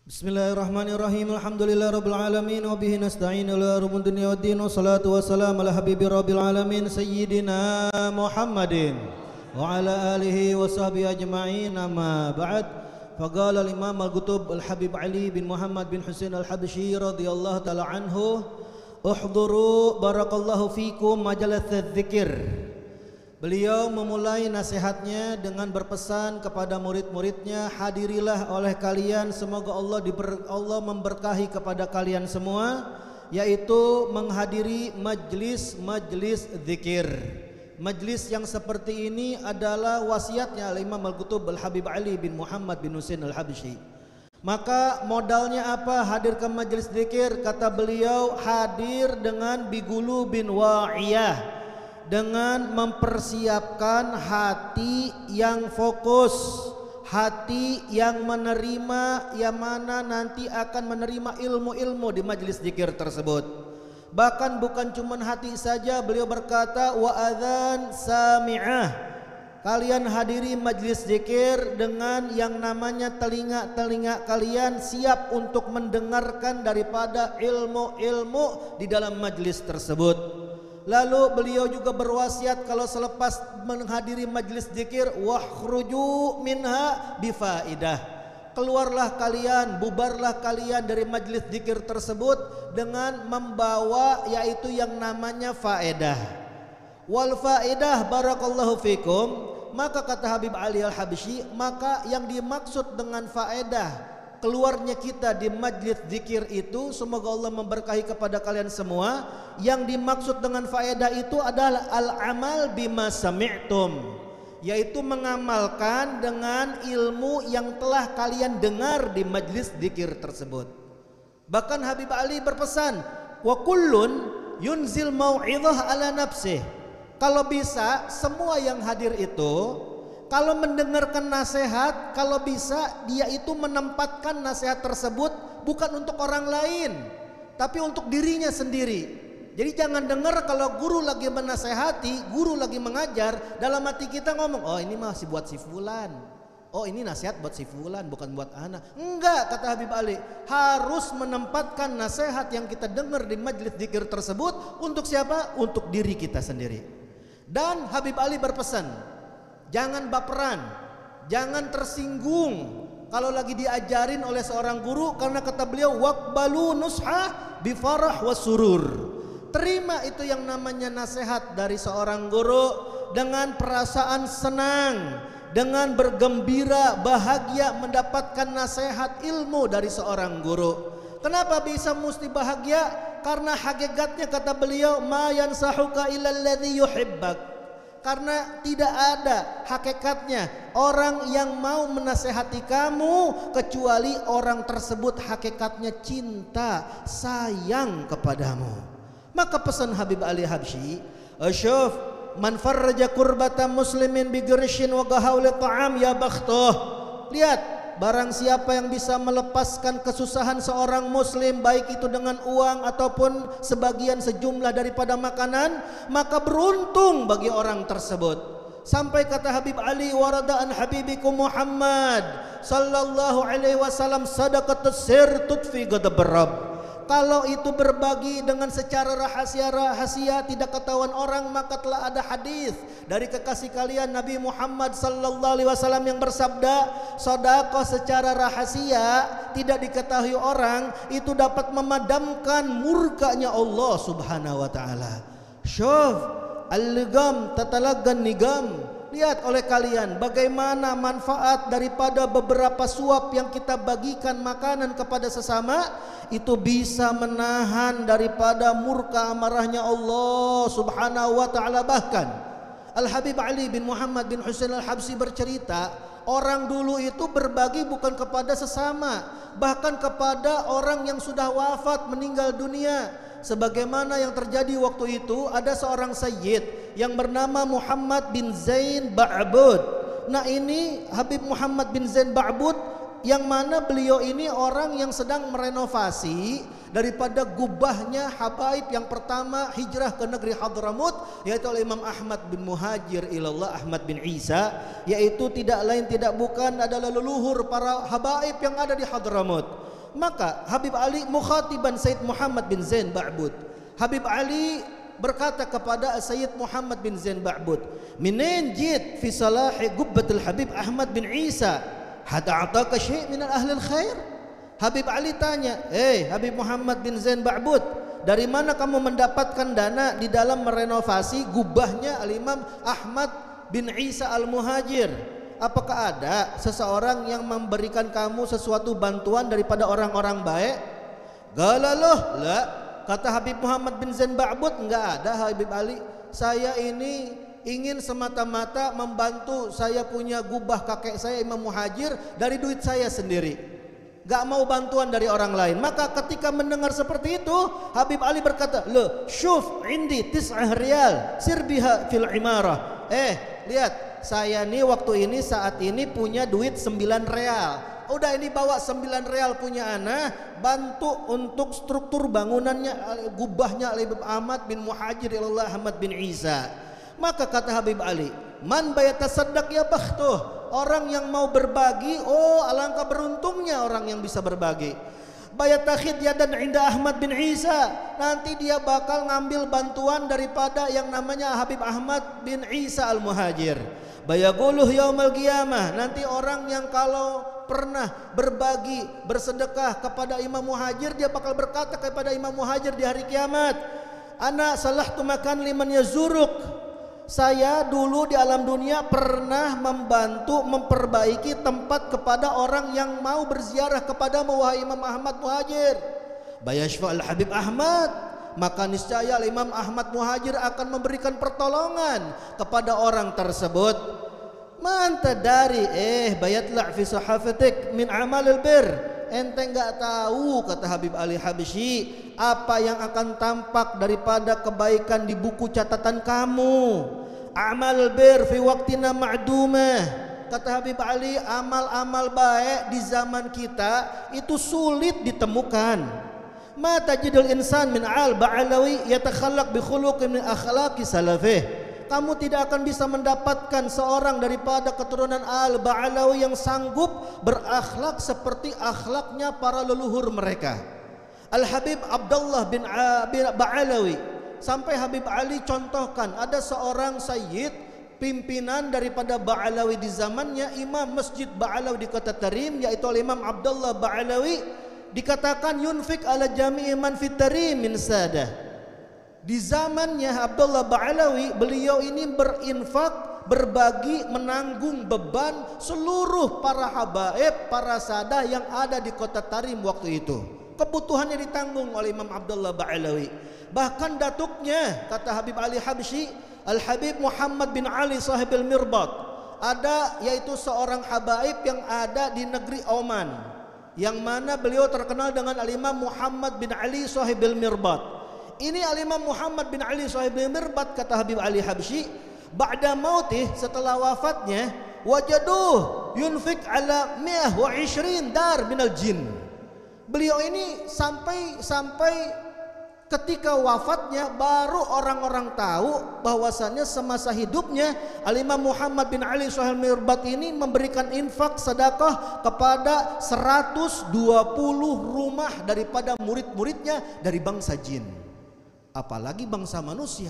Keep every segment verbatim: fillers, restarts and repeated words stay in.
Bismillahirrahmanirrahim. Alhamdulillahirabbil alamin wa bihi nasta'in ala umuri dunya waddin. Wassalatu wassalamu ala habibi rabbil alamin sayyidina Muhammadin wa ala alihi wa sahbihi ajma'in. Amma ba'd. Faqala al-Imam al-Qutb al-Habib Ali bin Muhammad bin Husain al-Habsyi radhiyallahu ta'ala anhu, "Uhduru barakallahu fikum majalis dzikir." Beliau memulai nasihatnya dengan berpesan kepada murid-muridnya, hadirilah oleh kalian, semoga Allah diber, Allah memberkahi kepada kalian semua, yaitu menghadiri majlis-majlis zikir. Majlis yang seperti ini adalah wasiatnya Imam Al-Qutb Al-Habib Ali bin Muhammad bin Husain Al-Habsyi. Maka modalnya apa? Hadir ke majlis zikir. Kata beliau, hadir dengan bigulu bin wa'iyah, dengan mempersiapkan hati yang fokus, hati yang menerima, yang mana nanti akan menerima ilmu-ilmu di majlis zikir tersebut. Bahkan bukan cuma hati saja, beliau berkata wa adzan sami'ah, kalian hadiri majlis zikir dengan yang namanya telinga-telinga kalian siap untuk mendengarkan daripada ilmu-ilmu di dalam majlis tersebut. Lalu beliau juga berwasiat kalau selepas menghadiri majlis zikir, wakhruju minha bifaidah, keluarlah kalian, bubarlah kalian dari majlis zikir tersebut dengan membawa yaitu yang namanya faedah. Wal faedah barakallahu fikum, maka kata Habib Ali Al-Habsyi, maka yang dimaksud dengan faedah keluarnya kita di majlis zikir itu, semoga Allah memberkahi kepada kalian semua. Yang dimaksud dengan faedah itu adalah al-amal bima sami'tum, yaitu mengamalkan dengan ilmu yang telah kalian dengar di majlis zikir tersebut. Bahkan Habib Ali berpesan, wa kullun yunzil mau'izah ala nafsih, kalau bisa semua yang hadir itu kalau mendengarkan nasihat, kalau bisa dia itu menempatkan nasihat tersebut bukan untuk orang lain, tapi untuk dirinya sendiri. Jadi jangan dengar kalau guru lagi menasehati, guru lagi mengajar, dalam hati kita ngomong, oh ini masih buat si fulan, oh ini nasihat buat si fulan, bukan buat anak. Enggak, kata Habib Ali, harus menempatkan nasihat yang kita dengar di majlis zikir tersebut untuk siapa? Untuk diri kita sendiri. Dan Habib Ali berpesan, jangan baperan, jangan tersinggung kalau lagi diajarin oleh seorang guru, karena kata beliau waqbalu nusha bifarah wasurur. Terima itu yang namanya nasihat dari seorang guru dengan perasaan senang, dengan bergembira, bahagia mendapatkan nasihat ilmu dari seorang guru. Kenapa bisa mesti bahagia? Karena hakikatnya kata beliau ma yansahuka illal ladzi yuhibbak, karena tidak ada hakikatnya orang yang mau menasehati kamu kecuali orang tersebut hakikatnya cinta, sayang kepadamu. Maka pesan Habib Ali Habsyi, asyuf man farraja kurbata muslimin bi girshin wa gahauli ta'am ya bakhtuh. Lihat, barang siapa yang bisa melepaskan kesusahan seorang muslim, baik itu dengan uang ataupun sebagian sejumlah daripada makanan, maka beruntung bagi orang tersebut. Sampai kata Habib Ali, warada an habibikum Muhammad sallallahu alaihi wasallam, sadaqatus sir tutfi ghadab rabb. Kalau itu berbagi dengan secara rahasia-rahasia tidak ketahuan orang, maka telah ada hadis dari kekasih kalian Nabi Muhammad sallallahu alaihi wasallam yang bersabda, sedekah secara rahasia tidak diketahui orang itu dapat memadamkan murkanya Allah Subhanahu wa taala. Syuf al-ligam tatalaggan nigam. Lihat oleh kalian bagaimana manfaat daripada beberapa suap yang kita bagikan makanan kepada sesama, itu bisa menahan daripada murka amarahnya Allah Subhanahu wa taala. Bahkan Al-Habib Ali bin Muhammad bin Husain Al-Habsyi bercerita, orang dulu itu berbagi bukan kepada sesama, bahkan kepada orang yang sudah wafat meninggal dunia. Sebagaimana yang terjadi waktu itu, ada seorang sayyid yang bernama Muhammad bin Zain Ba'bud. Nah ini Habib Muhammad bin Zain Ba'bud, yang mana beliau ini orang yang sedang merenovasi daripada gubahnya habaib yang pertama hijrah ke negeri Hadramut, yaitu oleh Imam Ahmad bin Muhajir ilallah Ahmad bin Isa, yaitu tidak lain tidak bukan adalah leluhur para habaib yang ada di Hadramut. Maka Habib Ali mukhatiban Sayyid Muhammad bin Zain Ba'bud, Habib Ali berkata kepada Sayyid Muhammad bin Zain Ba'bud, "Minin jit fi salahi gubbatul Habib Ahmad bin Isa? Hada a'taka syai' min ahli al-khair?" Habib Ali tanya, "Eh Habib Muhammad bin Zain Ba'bud, dari mana kamu mendapatkan dana di dalam merenovasi gubahnya Al-Imam Ahmad bin Isa Al-Muhajir? Apakah ada seseorang yang memberikan kamu sesuatu bantuan daripada orang-orang baik?" Galaloh, la. Kata Habib Muhammad bin Zain Ba'bud, enggak ada Habib Ali. Saya ini ingin semata-mata membantu, saya punya gubah kakek saya Imam Muhajir dari duit saya sendiri, gak mau bantuan dari orang lain. Maka ketika mendengar seperti itu, Habib Ali berkata, "Loh, syuf indi tis'ah riyal sir biha fil imarah." Eh, lihat, saya nih waktu ini saat ini punya duit sembilan real. Udah ini bawa sembilan real punya ana, bantu untuk struktur bangunannya gubahnya Habib Ahmad bin Muhajir ilallah Ahmad bin Isa. Maka kata Habib Ali, "Man bayatasaddaq ya bakhtuh." Orang yang mau berbagi, oh alangkah beruntungnya orang yang bisa berbagi. Bayatakhid yadan inda Ahmad bin Isa, nanti dia bakal ngambil bantuan daripada yang namanya Habib Ahmad bin Isa Al-Muhajir. Bayaguluh yaumal qiyamah, nanti orang yang kalau pernah berbagi bersedekah kepada Imam Muhajir, dia bakal berkata kepada Imam Muhajir di hari kiamat, "Ana salahtu makan liman yazuruk." Saya dulu di alam dunia pernah membantu memperbaiki tempat kepada orang yang mau berziarah kepadamu wahai Imam Ahmad Muhajir. Bayashfa al-Habib Ahmad, maka niscaya Imam Ahmad Muhajir akan memberikan pertolongan kepada orang tersebut. Manta dari eh bayatla fi sahafatik min amal al-bir. Ente enggak tahu, kata Habib Ali Habsyi, apa yang akan tampak daripada kebaikan di buku catatan kamu. Amal bir fi waqtina ma'dumah. Kata Habib Ali, amal-amal baik di zaman kita itu sulit ditemukan. Ma tajidul insan min al ba'alawi yatakhallaq bi khuluqin min akhlaqi salafih. Kamu tidak akan bisa mendapatkan seorang daripada keturunan Al-Ba'alawi yang sanggup berakhlak seperti akhlaknya para leluhur mereka. Al-Habib Abdullah bin Ba'alawi, sampai Habib Ali contohkan ada seorang sayyid pimpinan daripada Ba'alawi di zamannya, imam masjid Ba'alawi di kota Tarim, yaitu Imam Abdullah Ba'alawi, dikatakan yunfik ala jami'i man fit Tarim min sadah. Di zamannya Abdullah Ba'alawi, beliau ini berinfak, berbagi, menanggung beban seluruh para habaib, para sadah yang ada di kota Tarim waktu itu. Kebutuhannya ditanggung oleh Imam Abdullah Ba'alawi. Bahkan datuknya, kata Habib Ali Habsyi, Al-Habib Muhammad bin Ali Sahibil Mirbat, ada yaitu seorang habaib yang ada di negeri Oman, yang mana beliau terkenal dengan Al-Imam Muhammad bin Ali Sahibil Mirbat. Ini Al-Imam Muhammad bin Ali Sahibil Mirbat, kata Habib Ali Habsyi, ba'da mautih, setelah wafatnya, wajaduh yunfik ala mi'ah wa ishrin dar minal jin. Beliau ini sampai sampai ketika wafatnya baru orang-orang tahu bahwasannya semasa hidupnya Al-Imam Muhammad bin Ali Sahibil Mirbat ini memberikan infak sedekah kepada seratus dua puluh rumah daripada murid-muridnya dari bangsa jin. Apalagi bangsa manusia,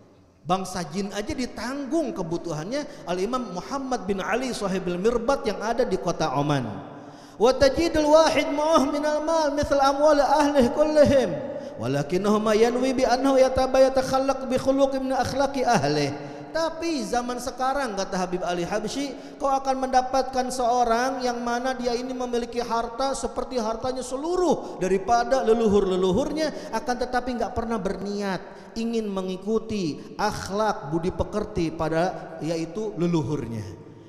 bangsa jin aja ditanggung kebutuhannya Al-Imam Muhammad bin Ali Sahibil Mirbat yang ada di kota Oman. Wa tajidul wahid ma'ah minal mal mithal amwal ahlihi kullihim walakinahu ma yanwi bi annahu yatabayyatakhallaq bi khuluqin min akhlaqi ahlihi. Tapi zaman sekarang, kata Habib Ali Habsyi, kau akan mendapatkan seorang yang mana dia ini memiliki harta seperti hartanya seluruh daripada leluhur-leluhurnya, akan tetapi nggak pernah berniat ingin mengikuti akhlak budi pekerti pada yaitu leluhurnya.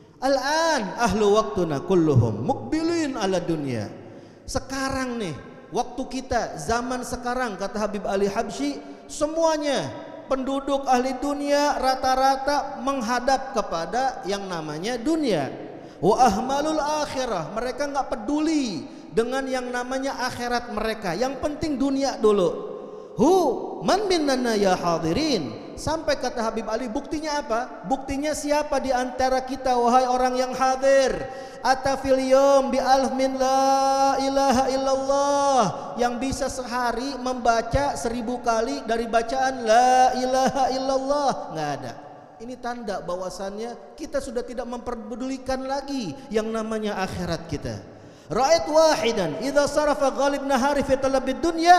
Al-an ahlu waktuna kulluhum mukbilin ala dunia. Sekarang nih waktu kita, zaman sekarang, kata Habib Ali Habsyi, semuanya penduduk ahli dunia rata-rata menghadap kepada yang namanya dunia. Wa ahmalul akhirah, mereka nggak peduli dengan yang namanya akhirat mereka, yang penting dunia dulu. Hu man minnana ya hadirin, Sampai kata Habib Ali, buktinya apa? Buktinya siapa di antara kita wahai orang yang hadir, atafil yom bi alf min la ilaha illallah, yang bisa sehari membaca seribu kali dari bacaan la ilaha illallah? Nggak ada. Ini tanda bahwasannya kita sudah tidak memperdulikan lagi yang namanya akhirat kita. Ra'ait wahidan idza sarafa ghalib nahari fi talabid dunya.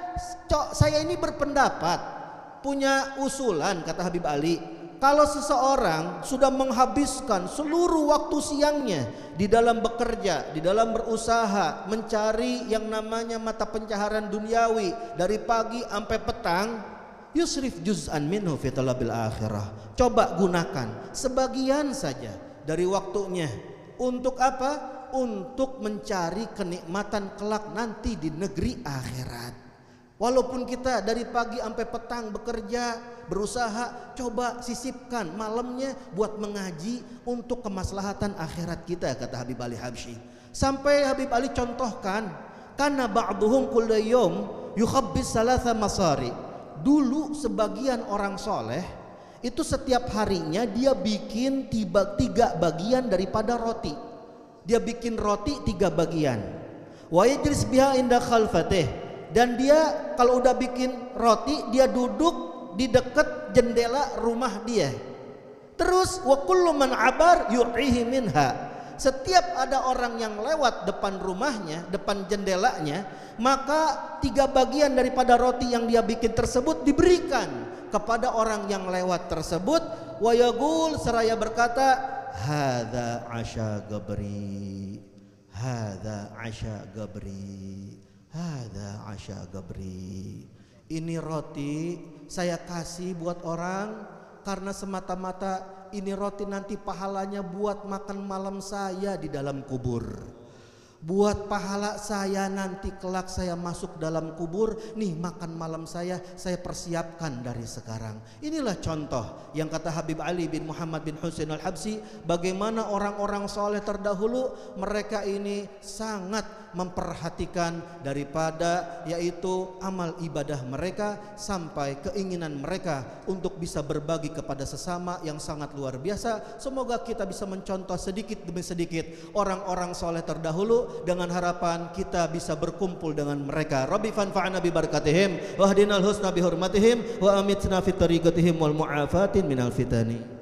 Saya ini berpendapat, punya usulan, kata Habib Ali, kalau seseorang sudah menghabiskan seluruh waktu siangnya di dalam bekerja, di dalam berusaha, mencari yang namanya mata pencaharian duniawi dari pagi sampai petang, yusrif juz'an minhu fi talabil akhirah. Coba gunakan sebagian saja dari waktunya untuk apa? Untuk mencari kenikmatan kelak nanti di negeri akhirat. Walaupun kita dari pagi sampai petang bekerja, berusaha, coba sisipkan malamnya buat mengaji untuk kemaslahatan akhirat kita, kata Habib Ali Habsyi. Sampai Habib Ali contohkan, karena ba'duhum kullu yawm yukhabbis salasa masari. Dulu sebagian orang soleh itu setiap harinya dia bikin tiba, tiga bagian daripada roti. Dia bikin roti tiga bagian. Wa yajlis biha inda khalfatih. Dan dia kalau udah bikin roti, dia duduk di dekat jendela rumah dia. Terus wa kullu man abar yu'ihi minha. Setiap ada orang yang lewat depan rumahnya, depan jendelanya, maka tiga bagian daripada roti yang dia bikin tersebut diberikan kepada orang yang lewat tersebut. Wa yaqul, seraya berkata, hadza asya gabri, hadza asya gabri, hadza asya gabri. Ini roti saya kasih buat orang karena semata-mata ini roti nanti pahalanya buat makan malam saya di dalam kubur. Buat pahala saya nanti kelak saya masuk dalam kubur, nih makan malam saya saya persiapkan dari sekarang. Inilah contoh yang kata Habib Ali bin Muhammad bin Husain al-Habsyi, bagaimana orang-orang soleh terdahulu mereka ini sangat memperhatikan daripada yaitu amal ibadah mereka sampai keinginan mereka untuk bisa berbagi kepada sesama yang sangat luar biasa. Semoga kita bisa mencontoh sedikit demi sedikit orang-orang soleh terdahulu, dengan harapan kita bisa berkumpul dengan mereka. Rabbi fanfa'na bi barakatihim wa hdinal husna bi hurmatihim wa amitna fit tariqatihim wal mu'afatin minal fitani.